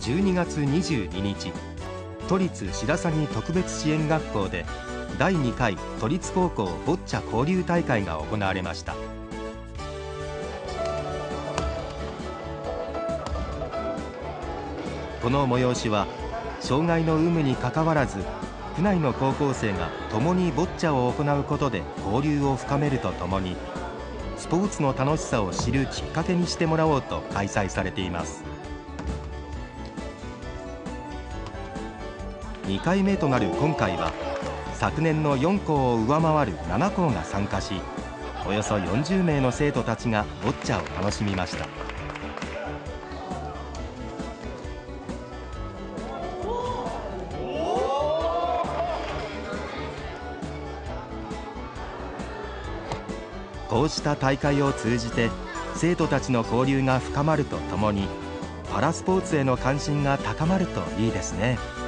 12月22日、都立白鷺特別支援学校で第2回都立高校ボッチャ交流大会が行われました。この催しは障害の有無にかかわらず、府内の高校生が共にボッチャを行うことで交流を深めるとともに、スポーツの楽しさを知るきっかけにしてもらおうと開催されています。2回目となる今回は、昨年の4校を上回る7校が参加し、およそ40名の生徒たちがボッチャを楽しみました。こうした大会を通じて生徒たちの交流が深まるとともに、パラスポーツへの関心が高まるといいですね。